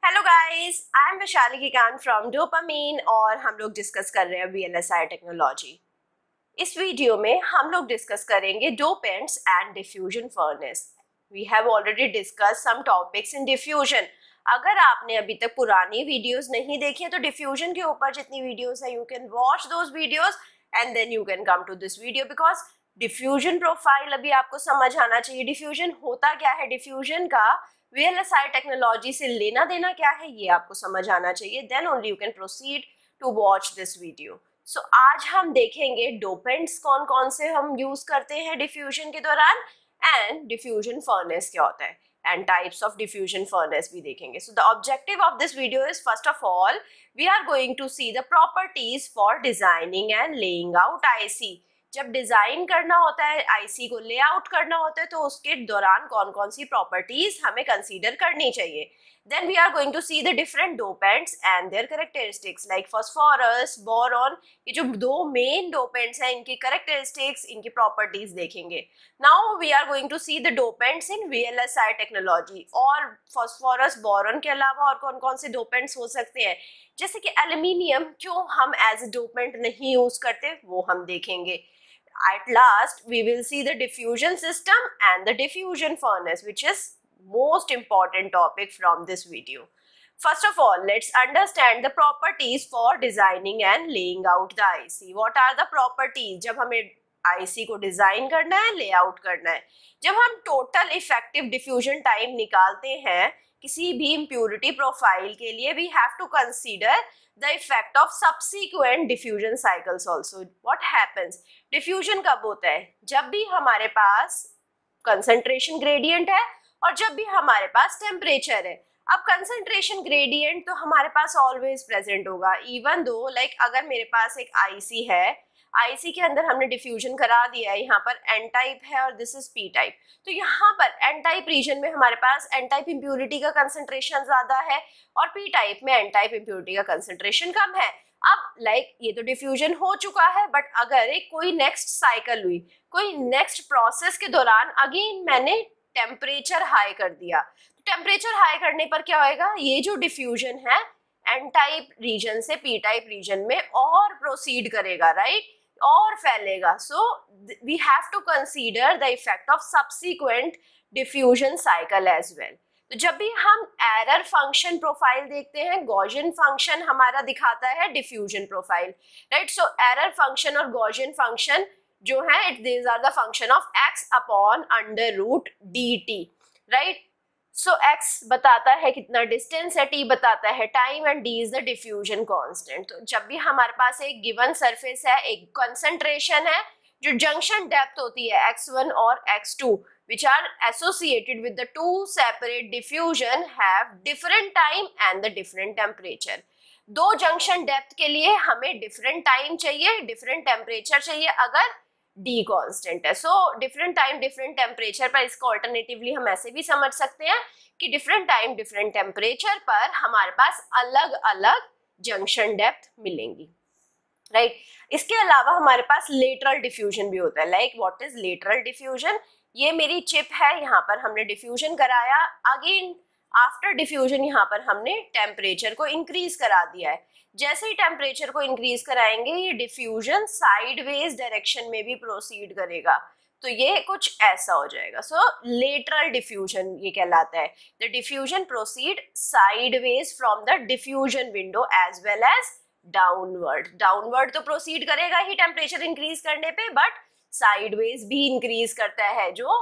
Hello guys, I am Vaishali Kikan from dopamine और हम लोग डिस्कस कर रहे हैं वीएलएसआई टेक्नोलॉजी। इस वीडियो में हम लोग डिस्कस करेंगे dopants and diffusion furnace. We have already discuss some topics in diffusion. अगर आपने अभी तक पुरानी वीडियोस नहीं देखी है तो डिफ्यूजन के ऊपर जितनी वीडियोस है you can watch those videos and then you can come to this video because diffusion profile अभी आपको समझ आना चाहिए। डिफ्यूजन होता क्या है, डिफ्यूजन का वीएलएसआई टेक्नोलॉजी से लेना देना क्या है, ये आपको समझ आना चाहिए। Then only you can proceed to watch this video. So आज हम देखेंगे डोपेंट्स कौन कौन से हम यूज करते हैं डिफ्यूजन के दौरान एंड डिफ्यूजन फर्नेस क्या होता है and types of diffusion furnace भी देखेंगे। So the objective of this video is first of all we are going to see the properties for designing and laying out IC. जब design करना होता है, IC को लेआउट करना होता है, तो उसके दौरान कौन कौन सी प्रॉपर्टीज हमें कंसीडर करनी चाहिए। Then we are going to see the different dopants and their characteristics like phosphorus, boron। ये जो दो मेन dopants हैं इनकी characteristics, इनकी properties देखेंगे। Now we are going to see the dopants in VLSI technology। और phosphorus, boron के अलावा और कौन कौन से dopants हो सकते हैं, जैसे कि एल्यूमिनियम क्यों हम एज ए dopant नहीं यूज करते वो हम देखेंगे। At last we will see the diffusion system and the diffusion furnace, which is most important topic from this video. First of all, let's understand the properties for designing and laying out the IC. What are the properties जब हमें IC को design करना है, layout करना है। जब हम total effective diffusion time निकालते हैं किसी भी इम्प्यूरिटी प्रोफाइल के लिए, we have to consider the effect of subsequent diffusion cycles also. What happens? Diffusion कब होता है? जब भी हमारे पास कंसंट्रेशन ग्रेडियंट है और जब भी हमारे पास टेम्परेचर है। अब कंसंट्रेशन ग्रेडियंट तो हमारे पास ऑलवेज प्रेजेंट होगा, इवन दो लाइक अगर मेरे पास एक आईसी है, आईसी के अंदर हमने डिफ्यूजन करा दिया है, यहाँ पर एन टाइप है और दिस इज पी टाइप, तो यहाँ पर एन टाइप रीजन में हमारे पास एन टाइप इम्प्यूरिटी का कंसंट्रेशन ज्यादा है और पी टाइप में एन टाइप इम्प्यूरिटी का कंसंट्रेशन कम है। अब लाइक ये तो डिफ्यूजन हो चुका है, बट अगर एक कोई नेक्स्ट साइकिल हुई, कोई नेक्स्ट प्रोसेस के दौरान अगेन मैंने टेम्परेचर हाई कर दिया, तो टेम्परेचर हाई करने पर क्या होएगा, ये जो डिफ्यूजन है एन टाइप रीजन से पी टाइप रीजन में और प्रोसीड करेगा, राइट, और फैलेगा। So we have to consider the effect of subsequent diffusion cycle as well. तो जब भी हम एरर फंक्शन प्रोफाइल देखते हैं, गॉसियन फंक्शन हमारा दिखाता है diffusion profile, right. So error function और गॉसियन फंक्शन जो है it these are the function of x upon under root dt, right. So x बताता है कितना डिस्टेंस है, t बताता है time and d is the diffusion constant. तो जब भी हमारे पास एक गिवन सरफेस है, एक कंसंट्रेशन है, जो जंक्शन डेप्थ होती है x1 और x2 which are associated with the two separate diffusion have different time and the different temperature। दो जंक्शन डेप्थ के लिए हमें डिफरेंट टाइम चाहिए, डिफरेंट टेम्परेचर चाहिए अगर D कांस्टेंट है। So different time different temperature पर, इसको ऑल्टरनेटिवली हम ऐसे भी समझ सकते हैं कि डिफरेंट टाइम डिफरेंट टेम्परेचर पर हमारे पास अलग अलग जंक्शन डेप्थ मिलेंगी, राइट। इसके अलावा हमारे पास लेटरल डिफ्यूजन भी होता है। Like what is lateral diffusion? ये मेरी चिप है, यहाँ पर हमने डिफ्यूजन कराया, अगेन आफ्टर डिफ्यूजन यहाँ पर हमने टेम्परेचर को इंक्रीज करा दिया है। जैसे ही टेम्परेचर को इंक्रीज कराएंगे ये डिफ्यूजन साइडवेज डायरेक्शन में भी प्रोसीड करेगा, तो ये कुछ ऐसा हो जाएगा। सो लेटरल डिफ्यूजन ये कहलाता है। The diffusion proceed sideways from the diffusion window as well as downward. Downward तो प्रोसीड करेगा ही टेम्परेचर इंक्रीज करने पे, बट साइडवेज भी इंक्रीज करता है जो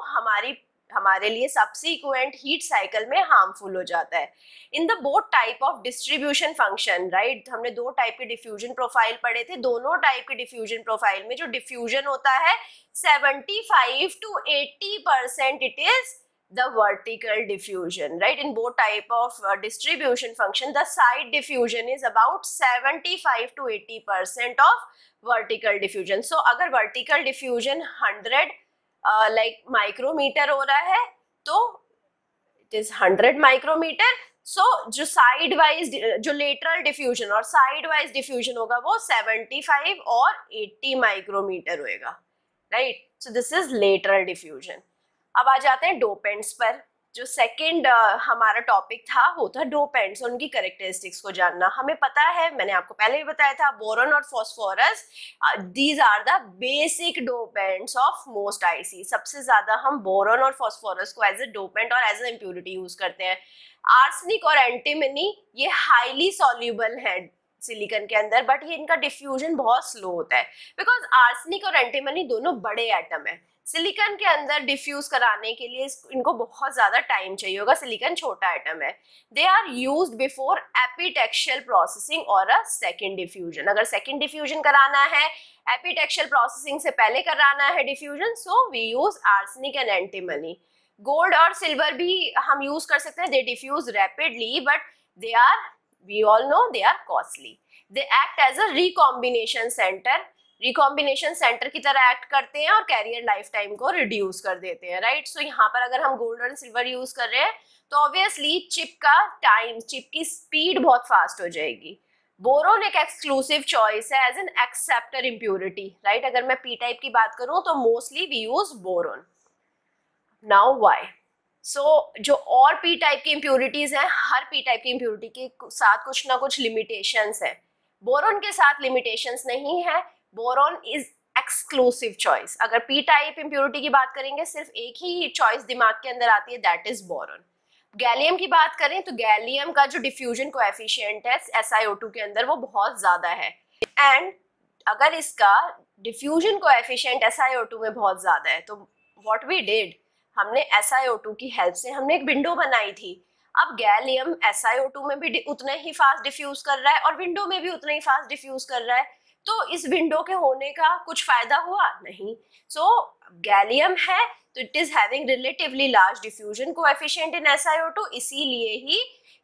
हमारे लिए सब्सिक्वेंट हीट साइकिल में हार्मफुल हो जाता है। In the both type of distribution function, right, हमने दो टाइप के डिफ्यूजन प्रोफाइल पढ़े थे। दोनों टाइप के डिफ्यूजन प्रोफाइल में जो डिफ्यूजन होता है 75 to 80% it is the vertical diffusion, right? In both type of distribution function, the side diffusion is about 75 to 80% of vertical diffusion. So अगर vertical diffusion 100 like micrometer हो रहा है तो it is 100 micrometer. So जो side wise जो lateral diffusion और side wise diffusion होगा वो 75 और 80 micrometer होएगा, right? So this is lateral diffusion. अब आ जाते हैं डोपेंट्स पर। जो सेकंड हमारा टॉपिक था वो था डोपेंट्स, उनकी कैरेक्टरिस्टिक्स को जानना। हमें पता है, मैंने आपको पहले भी बताया था, बोरॉन और phosphorus these are the basic dopants of most IC. सबसे ज्यादा हम बोरॉन और फास्फोरस को एज ए डोपेंट और एज ए इम्प्योरिटी यूज करते हैं। आर्सेनिक और एंटीमनी ये हाईली सॉल्युबल है सिलिकॉन के अंदर, बट ये इनका डिफ्यूजन बहुत स्लो होता है बिकॉज आर्सेनिक और एंटीमनी दोनों बड़े एटम है। सिलिकॉन के अंदर डिफ्यूज कराने के लिए इनको बहुत ज्यादा टाइम चाहिए होगा, सिलिकॉन छोटा एटम है। They are used before epitaxial processing और अ सेकंड डिफ्यूजन। अगर सेकंड डिफ्यूजन कराना है, एपिटेक्शियल प्रोसेसिंग से पहले कराना है diffusion, so we use arsenic and antimony. Gold और सिल्वर भी हम यूज कर सकते हैं, they diffuse rapidly but they are, we all know they are costly. They act as a recombination center. Recombination centre की तरह एक्ट करते हैं और कैरियर लाइफ टाइम को रिड्यूस कर देते हैं, राइट। सो यहाँ पर अगर हम गोल्ड और सिल्वर यूज कर रहे हैं तो ऑब्वियसली चिप का टाइम, चिप की स्पीड बहुत फास्ट हो जाएगी। बोरोन एक एक्सक्लूसिव चॉइस है as an acceptor impurity, right. अगर मैं पी टाइप की बात करूं तो mostly we use boron. Now why? So जो और पी टाइप की इम्प्योरिटीज हैं, हर पी टाइप की इम्प्योरिटी के साथ कुछ ना कुछ लिमिटेशंस है। बोरोन के साथ लिमिटेशंस नहीं है, बोरोन इज एक्सक्लूसिव चॉइस। अगर पी टाइप इम्प्योरिटी की बात करेंगे सिर्फ एक ही चॉइस दिमाग के अंदर आती है, दैट इज बोरोन। गैलियम की बात करें तो गैलियम का जो डिफ्यूजन कोएफिशिएंट है SiO2 के अंदर वो बहुत ज्यादा है, एंड अगर इसका डिफ्यूजन कोएफिशिएंट SiO2 में बहुत ज्यादा है तो व्हाट वी डिड, हमने SiO2 की हेल्प से हमने एक विंडो बनाई थी। अब गैलियम SiO2 में भी उतना ही फास्ट डिफ्यूज कर रहा है और विंडो में भी उतना ही फास्ट डिफ्यूज कर रहा है, तो इस विंडो के होने का कुछ फायदा हुआ नहीं। सो गैलियम है तो it is having relatively large diffusion coefficient in SiO2, इसीलिए ही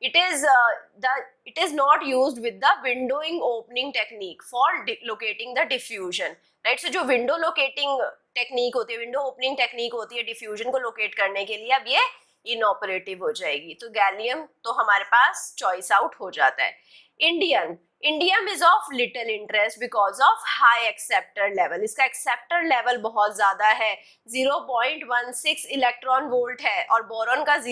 it is not used with the windowing opening technique for locating the diffusion, right। so जो विंडो लोकेटिंग टेक्निक होती है, विंडो ओपनिंग टेक्निक होती है diffusion को locate करने के लिए, अब ये इनऑपरेटिव हो जाएगी। तो गैलियम तो हमारे पास चॉइस आउट हो जाता है। Indium is of little interest because of high acceptor level. इसका एक्सेप्टर लेवल बहुत ज्यादा है, 0.16 इलेक्ट्रॉन वोल्ट है, और बोरॉन का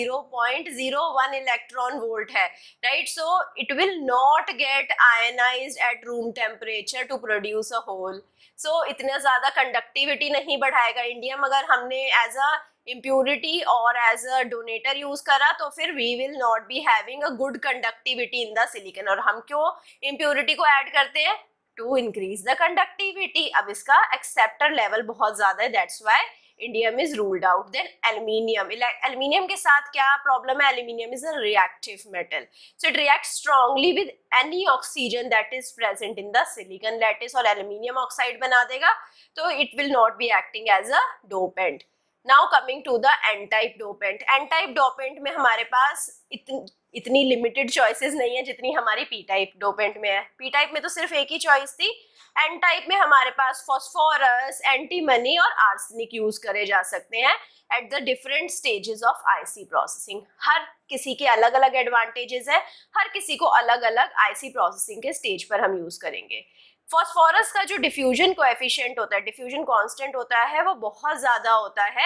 0.01 इलेक्ट्रॉन वोल्ट है, right. So it will not get ionised at room temperature to produce a hole. So इतना ज्यादा कंडक्टिविटी नहीं बढ़ाएगा इंडियम। अगर हमने एज अ इम्प्योरिटी और एज अ डोनेटर यूज करा तो फिर we will not be having a good conductivity in the silicon. और हम क्यों इम्प्योरिटी को ऐड करते हैं? To increase the conductivity. अब इसका एक्सेप्टर लेवल बहुत ज्यादा है, that's why indium is ruled out. Then aluminium, aluminium के साथ क्या प्रॉब्लम है? Aluminium is a reactive metal, so it react strongly with any oxygen that is present in the silicon lattice, और aluminium oxide बना देगा, तो it will not be acting as a dopant. Now coming to the N type dopant. N type dopant में हमारे पास इतनी limited choices नहीं है जितनी हमारी पी टाइप डोपेंट में है। पी टाइप में तो सिर्फ एक ही चॉइस थी, एन टाइप में हमारे पास फास्फोरस, एंटीमनी और आर्सेनिक यूज करे जा सकते हैं at the different stages of IC processing. हर किसी के अलग अलग एडवांटेजेस है, हर किसी को अलग अलग आईसी प्रोसेसिंग के स्टेज पर हम यूज करेंगे। फास्फोरस का जो डिफ्यूजन कोएफिशिएंट होता है, डिफ्यूजन कांस्टेंट होता है, वो बहुत ज्यादा होता है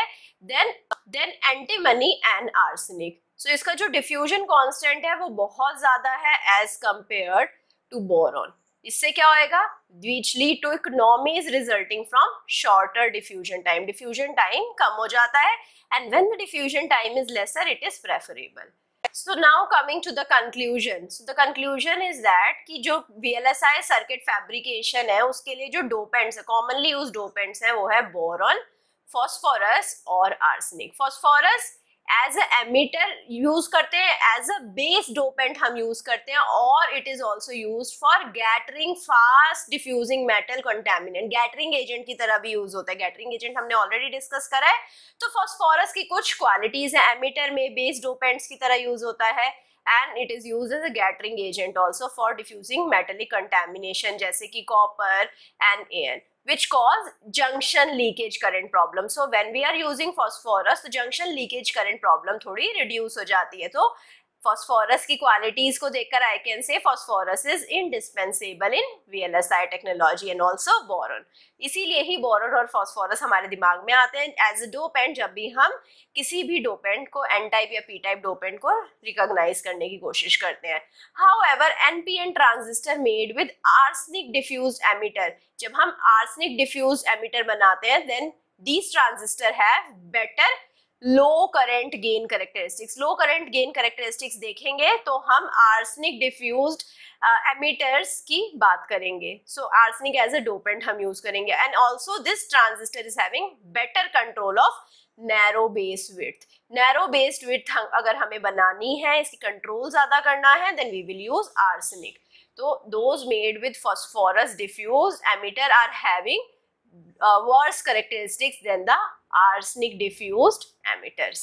then antimony and arsenic. So इसका जो डिफ्यूजन कांस्टेंट है वो बहुत ज्यादा है एज कंपेयर्ड टू बोरॉन। इससे क्या होएगा? which lead to economies resulting from shorter diffusion time. Diffusion time कम हो जाता है, and when the diffusion time is lesser, it is preferable. So now coming to the conclusion. So the conclusion is that कि जो VLSI circuit fabrication है उसके लिए जो dopants है, commonly used dopants है, वो है boron, phosphorus और arsenic. Phosphorus as a emitter use करते हैं, एज अ बेस डोपेंट हम यूज करते हैं, और it is also use for gettering fast diffusing metal contaminant. Gettering agent की तरह भी यूज होता है। गैटरिंग एजेंट हमने ऑलरेडी डिस्कस करा है। तो फॉस्फोरस की कुछ क्वालिटीज है, एमिटर में बेस डोपेंट्स की तरह यूज होता है, and it is used as a gathering agent also for diffusing metallic contamination जैसे कि copper and AN, which cause junction leakage current problem. So when we are using phosphorus, तो junction leakage current problem थोड़ी reduce हो जाती है। तो phosphorus की qualities को देखकर I can say phosphorus is indispensable in VLSI technology and also boron. इसीलिए ही बोरॉन और फॉस्फोरस हमारे दिमाग में आते हैं एज अ डोपेंट जब भी हम किसी भी डोपेंट को एन टाइप या पी टाइप डोपेंट को रिकॉग्नाइज करने की कोशिश करते हैं। However NPN transistor made with arsenic diffused emitter, जब हम आर्सेनिक डिफ्यूज्ड एमिटर बनाते हैं then these transistor have better low current gain characteristics. Low current gain characteristics देखेंगे तो हम आर्सेनिक डिफ्यूज्ड एमिटर्स की बात करेंगे। So arsenic as a dopant हम यूज करेंगे and also this transistor is having better control of narrow base width. Narrow based width अगर हमें बनानी है, इसकी कंट्रोल ज्यादा करना है, then we will use arsenic. तो those made with phosphorus diffused emitter are having worse characteristics than the arsenic diffused emitters.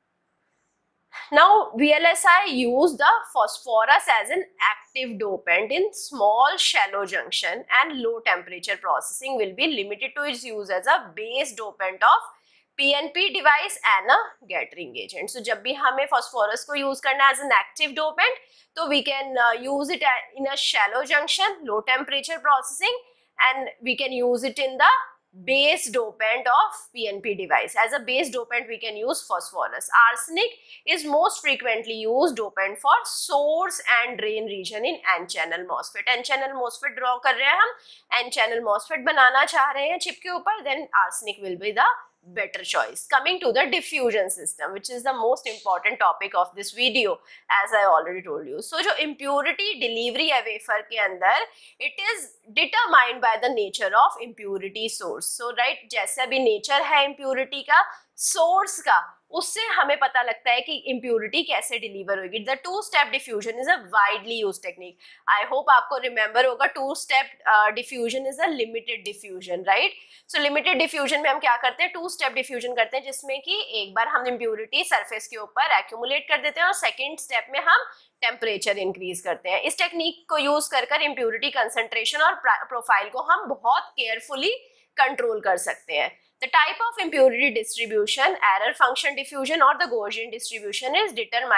Now VLSI use the phosphorus as an active dopant in small shallow junction and low temperature processing will be limited to its use as a base dopant of PNP device and a gathering agent. So जब भी हमें phosphorus को use करना है as an active dopant तो we can use it in a shallow junction, low temperature processing, and we can use it in the base dopant of PNP device. As a base dopant we can use phosphorus. Arsenic is most frequently used dopant for source and drain region in N-channel MOSFET. N-channel MOSFET draw कर रहे हैं हम, N-channel MOSFET बनाना चाह रहे हैं chip के ऊपर, then arsenic will be the better choice. Coming to the diffusion system, which is the most important topic of this video, as I already told you. So जो impurity delivery है wafer के अंदर, it is determined by the nature of impurity source. So right, जैसा भी nature है impurity का, source का, उससे हमें पता लगता है कि impurity कैसे deliver होगी. The two-step diffusion is a widely used technique. I hope आपको remember होगा two-step diffusion is a limited diffusion, right? So limited diffusion में हम क्या करते हैं, two-step diffusion करते हैं जिसमें कि एक बार हम impurity surface के ऊपर accumulate कर देते हैं और second step में हम टेम्परेचर इंक्रीज करते हैं. इस टेक्निक को यूज कर इम्प्यूरिटी कंसंट्रेशन और प्रोफाइल को हम बहुत केयरफुली कंट्रोल कर सकते हैं. The type of impurity distribution, error function diffusion or the Gaussian distribution is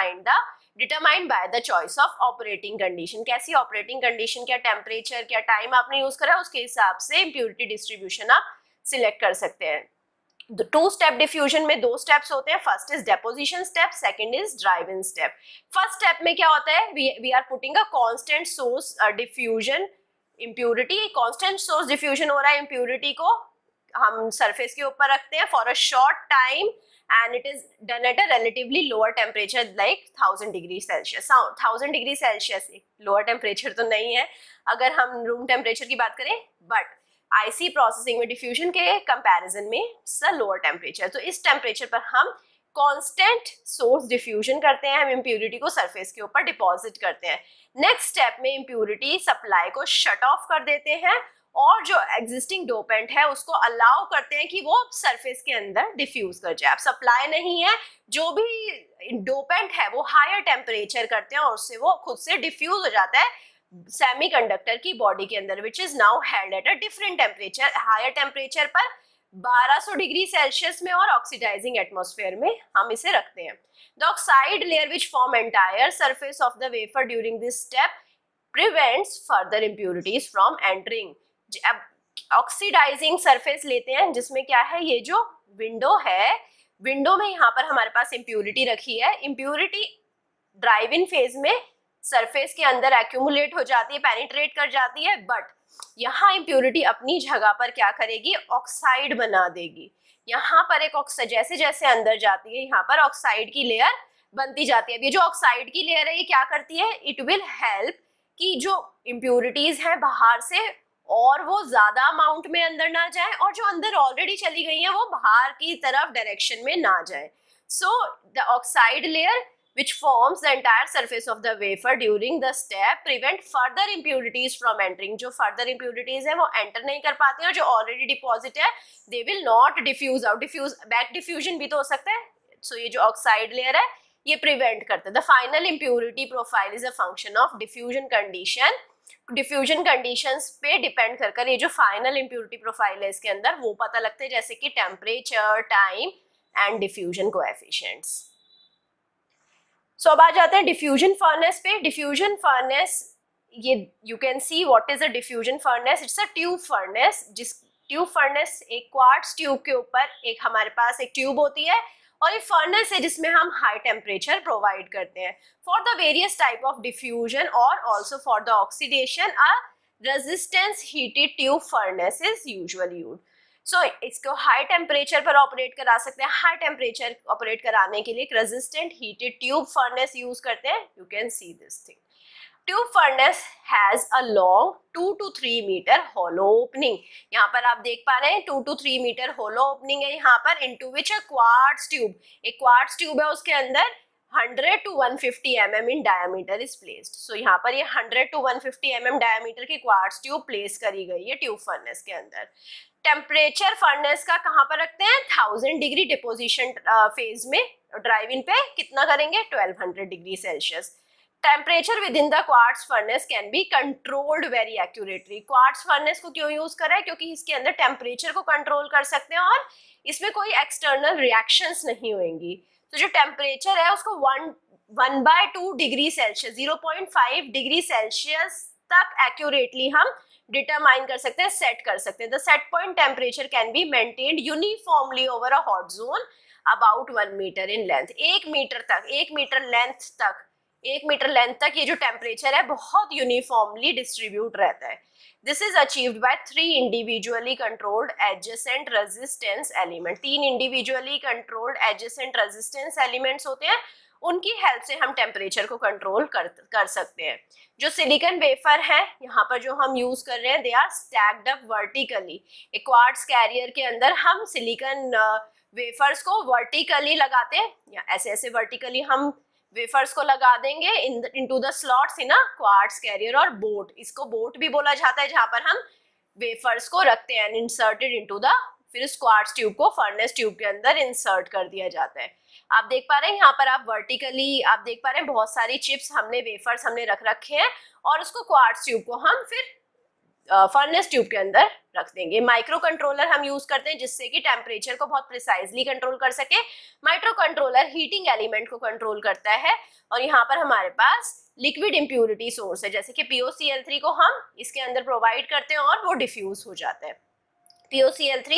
determined by the choice of operating condition. कैसी operating condition, क्या temperature, क्या time आपने यूज करा, उसके हिसाब से impurity distribution आप सिलेक्ट कर सकते हैं. The two-step diffusion में दो steps होते हैं. First is deposition step, second is drive-in step. First step में क्या होता है, we are putting a constant source diffusion impurity. Constant source diffusion हो रहा है, impurity को हम सरफेस के ऊपर रखते हैं for a short time and it is done at a relatively lower temperature like 1000 degree Celsius. 1000 degree Celsius lower temperature तो नहीं है अगर हम रूम टेम्परेचर की बात करें, बट आईसी प्रोसेसिंग में डिफ्यूजन के कंपैरिजन में लोअर टेम्परेचर. तो इस टेम्परेचर पर हम कांस्टेंट सोर्स डिफ्यूजन करते हैं, हम इम्प्यूरिटी को सरफेस के ऊपर डिपॉजिट करते हैं. नेक्स्ट स्टेप में इम्प्यूरिटी सप्लाई को शट ऑफ कर देते हैं और जो एग्जिस्टिंग डोपेंट है उसको अलाउ करते हैं कि वो सरफेस के अंदर डिफ्यूज कर जाए. अब सप्लाई नहीं है, जो भी डोपेंट है वो हायर टेम्परेचर करते हैं और उससे वो खुद से डिफ्यूज हो जाता है सेमीकंडक्टर की बॉडी के अंदर, which is now held at a different temperature. Higher temperature पर 1200 डिग्री सेल्सियस में और ऑक्सीडाइजिंग एटमॉस्फेयर में हम इसे रखते हैं. The oxide layer which form entire surface of the wafer during this step prevents further impurities from entering. अब oxidising surface लेते हैं जिसमें क्या है, ये जो विंडो है, विंडो में यहाँ पर हमारे पास इम्प्यूरिटी रखी है. इम्प्यूरिटी ड्राइव इन फेज में सरफेस के अंदर एक्यूमुलेट हो जाती है, पेनिट्रेट कर जाती है, बट यहाँ इम्प्यूरिटी अपनी जगह पर क्या करेगी, ऑक्साइड बना देगी. यहाँ पर एक ऑक्साइड जैसे जैसे अंदर जाती है यहाँ पर ऑक्साइड की लेयर बनती जाती है. अब ये जो ऑक्साइड की लेयर है ये क्या करती है, इट विल हेल्प कि जो इम्प्यूरिटीज हैं बाहर से और वो ज्यादा अमाउंट में अंदर ना जाए और जो अंदर ऑलरेडी चली गई हैं वो बाहर की तरफ डायरेक्शन में ना जाए. So the oxide layer which forms the entire surface of the wafer during the step prevent further impurities from entering. जो further impurities है वो enter नहीं कर पाते हैं और जो already deposit है they will not diffuse out. back diffusion भी तो हो सकता है. So ये जो oxide layer है ये prevent करते हैं. The final impurity profile is a function of diffusion condition. Diffusion conditions पे डिपेंड कर ये जो फाइनल इम्प्यूरिटी प्रोफाइल है इसके अंदर वो पता लगता है, जैसे कि temperature, time and diffusion coefficients. So अब आ जाते हैं डिफ्यूजन फर्नेस पे। डिफ्यूजन फर्नेस, ये you can see what is a diffusion furnace. It's a tube furnace. जिस ट्यूब फर्नेस, एक क्वार्ट्ज ट्यूब के ऊपर एक हमारे पास एक ट्यूब होती है और ये फर्नेस है जिसमें हम हाई टेम्परेचर प्रोवाइड करते हैं for the various type of diffusion और also for the oxidation. A resistance heated tube furnace is usually used. So इसको हाई टेम्परेचर पर ऑपरेट करा सकते हैं। हाई टेम्परेचर ऑपरेट कराने के लिए एक resistant heated tube furnace use करते हैं। You can see this thing. Tube furnace has a long 2 to 3 metre hollow opening. यहाँ पर आप देख पा रहे हैं 2 to 3 मीटर होलो ओपनिंग है यहाँ पर, into which a quartz tube, एक क्वार्ट्ज ट्यूब है, उसके अंदर 100 to 150 mm in diameter is placed. So यहाँ पर ये 100 to 150 mm डायमीटर की क्वार्ट्ज ट्यूब प्लेस करी गई है ट्यूब फर्नेस के अंदर। टेम्परेचर फर्नेस का कहाँ पर रखते हैं? 1000 डिग्री डिपोजिशन फेज में। ड्राइव इन पे कितना करेंगे? 1200 degree Celsius. Temperature within the quartz furnace can be controlled very accurately. Quartz furnace को क्यों यूज करा है? क्योंकि इसके अंदर टेम्परेचर को कंट्रोल कर सकते हैं और इसमें कोई एक्सटर्नल रिएक्शंस नहीं होंगी। तो जो टेम्परेचर है उसको 1/2 डिग्री सेल्सियस, 0.5 डिग्री सेल्सियस तक एक्यूरेटली हम डिटरमाइन कर सकते हैं, सेट कर सकते हैं। The set point temperature can be maintained uniformly over a hot zone about 1 metre in length. 1 metre तक, 1 मीटर लेंथ तक ये जो टेम्परेचर है बहुत यूनिफॉर्मली डिस्ट्रीब्यूट रहता है। This is achieved by 3 individually controlled adjacent resistance element. 3 individually controlled adjacent resistance elements होते हैं, उनकी हेल्प से हम टेम्परेचर को कंट्रोल कर सकते हैं। जो सिलिकॉन वेफर है यहाँ पर जो हम यूज कर रहे हैं, they are stacked up vertically. एक क्वार्ट्ज कैरियर के अंदर हम सिलिकॉन वेफर्स को वर्टिकली लगाते हैं, या ऐसे ऐसे वर्टिकली हम वेफर्स को लगा देंगे into the slots in a quartz carrier और बोट। इसको बोट भी बोला जाता है, जहां पर हम वेफर्स को रखते हैं इंसर्टेड इनटू द, फिर उस क्वार्ट्ज ट्यूब को फर्नेस ट्यूब के अंदर इंसर्ट कर दिया जाता है। आप देख पा रहे हैं यहाँ पर, आप वर्टिकली आप देख पा रहे हैं बहुत सारी चिप्स हमने, वेफर्स हमने रख रखे हैं और उसको क्वार्ट्ज ट्यूब को हम फिर फर्नेस ट्यूब के अंदर रख देंगे। माइक्रो कंट्रोलर हम यूज करते हैं जिससे कि टेम्परेचर को बहुत प्रिसाइजली कंट्रोल कर सके। माइक्रो कंट्रोलर हीटिंग एलिमेंट को कंट्रोल करता है और यहाँ पर हमारे पास लिक्विड इम्प्यूरिटी सोर्स है, जैसे कि POCl3 को हम इसके अंदर प्रोवाइड करते हैं और वो डिफ्यूज हो जाता है। POCl3,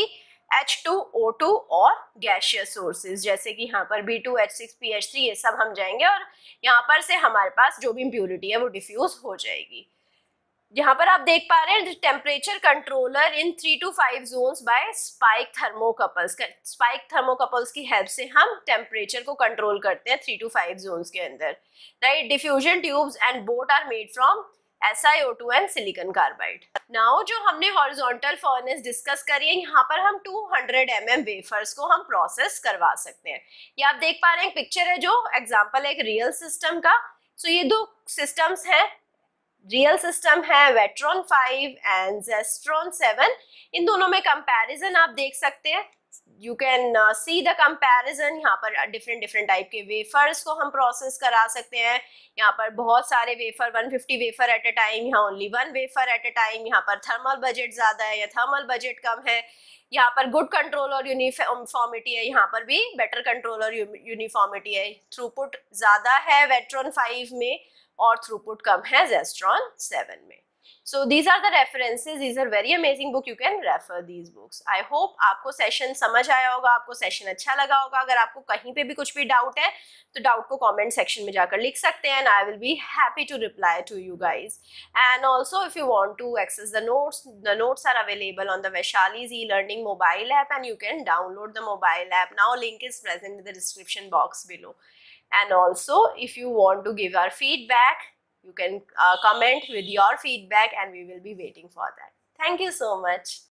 H2O2 और गैसियस सोर्सेज जैसे कि यहाँ पर B2H6PH3 ये सब हम जाएंगे और यहाँ पर से हमारे पास जो भी इम्प्यूरिटी है वो डिफ्यूज हो जाएगी। यहाँ पर आप देख पा रहे हैं temperature controller in 3 to 5 zones by spike thermocouples. Spike thermocouples की हेल्प से हम टेम्परेचर को कंट्रोल करते हैं 3 to 5 जोन्स के अंदर, right. Diffusion tubes and boat are made from SiO2 and silicon carbide. Now जो हमने हॉरिजॉन्टल फर्नेस डिस्कस करी है, यहाँ पर हम 200 mm वेफर्स को हम प्रोसेस करवा सकते हैं। ये आप देख पा रहे हैं, एक पिक्चर है जो एग्जाम्पल है एक रियल सिस्टम का। सो ये दो सिस्टम्स हैं, रियल सिस्टम है वेट्रॉन 5 एंड जेस्ट्रॉन 7। इन दोनों में कंपैरिजन आप देख सकते हैं। You can see the comparison. यहाँ पर डिफरेंट टाइप के वेफर्स को हम प्रोसेस करा सकते हैं। यहाँ पर बहुत सारे wafer, 150 wafer at a time, यहाँ only 1 wafer at a time. यहाँ पर थर्मल बजट ज्यादा है या थर्मल बजट कम है। यहाँ पर गुड कंट्रोल और यूनिफॉर्मिटी है, यहाँ पर भी बेटर कंट्रोल और यूनिफॉर्मिटी है। थ्रूपुट ज्यादा है वेट्रॉन 5 में और थ्रूपुट कम है जेस्ट्रॉन 7 में। So these are the references, these are very amazing book, you can refer these books. I hope आपको सेशन समझ आया होगा, आपको सेशन अच्छा लगा होगा। अगर आपको कहीं पे भी कुछ भी डाउट है तो डाउट को कमेंट सेक्शन में जाकर लिख सकते हैं and I will be happy to reply to you guys. And also if you want to access the notes are available on the Vaishali's e-learning mobile app and you can download the mobile app. Now link is present in the description box below. And also if you want to give our feedback, you can comment with your feedback and we will be waiting for that. Thank you so much.